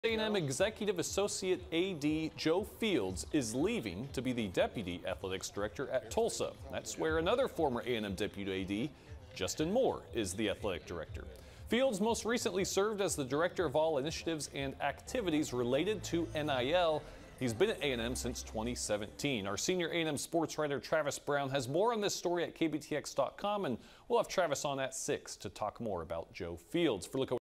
A&M Executive Associate AD Joe Fields is leaving to be the Deputy Athletics Director at Tulsa. That's where another former A&M Deputy AD, Justin Moore, is the Athletic Director. Fields most recently served as the Director of all initiatives and activities related to NIL. He's been at A&M since 2017. Our senior A&M sports writer Travis Brown has more on this story at KBTX.com, and we'll have Travis on at 6 to talk more about Joe Fields. For Look